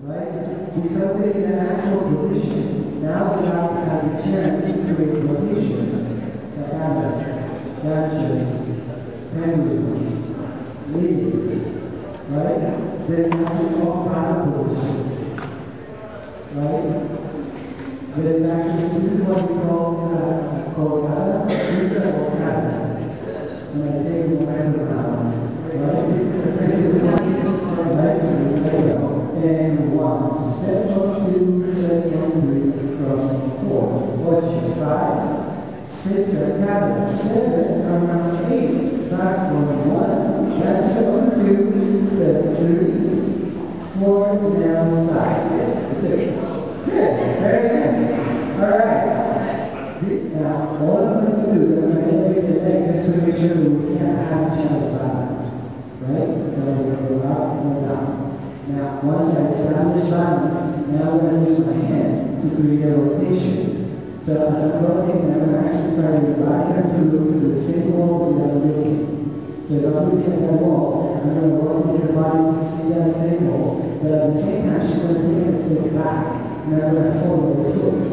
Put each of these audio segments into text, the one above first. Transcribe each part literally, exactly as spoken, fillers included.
right? Because it is an actual position, now the guy has a chance to create rotations, sacadas, ganchos, pendulums, leads, right? There's actually all kinds of positions, right? There's actually, this is what we call uh, colgada, this is a colgada. When I take my hands around, right? This is a this is one, right? And one, step on two, step on three, crossing four, watching five, six, a seven, around eight, back from one, back on two, step three, four, down side. Yes, good. Good, very nice. All right. Now, all I'm going to do is I'm going to elevate the leg just to make sure that we can't have each other's balance. Right? So we're going to go up and go down. Now, once I establish balance, now I'm going to use my hand to create a rotation. So as I'm rotating, I'm going to actually try to revive to look to the same wall that I'm looking. So if I'm looking at the wall, I'm going to rotate her body to see that same wall, but at the same time, she's going to take a step back, and I'm going to follow the foot.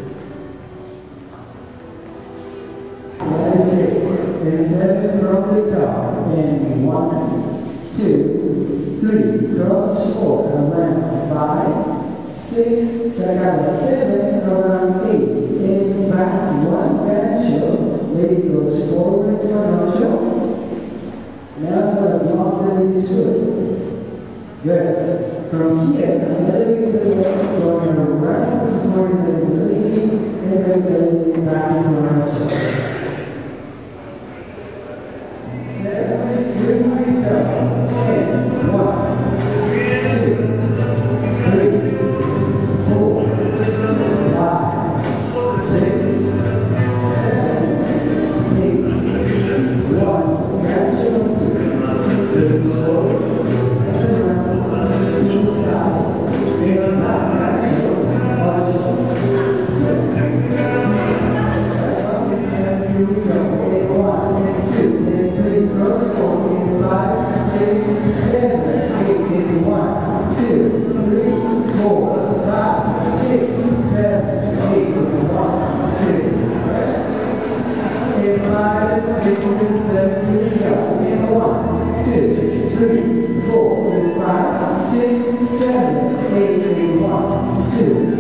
And seven from the top, and one, two, three, cross four, around five, six, sacada seven, around eight, and back one, gancho, lady goes forward to an ocho. Now I'm going to block the lady's foot. Good. From here, I'm elevating the leg, going around, supporting the lady, and then the lady back into an ocho. Three, four, five, six, seven, eight, one, two.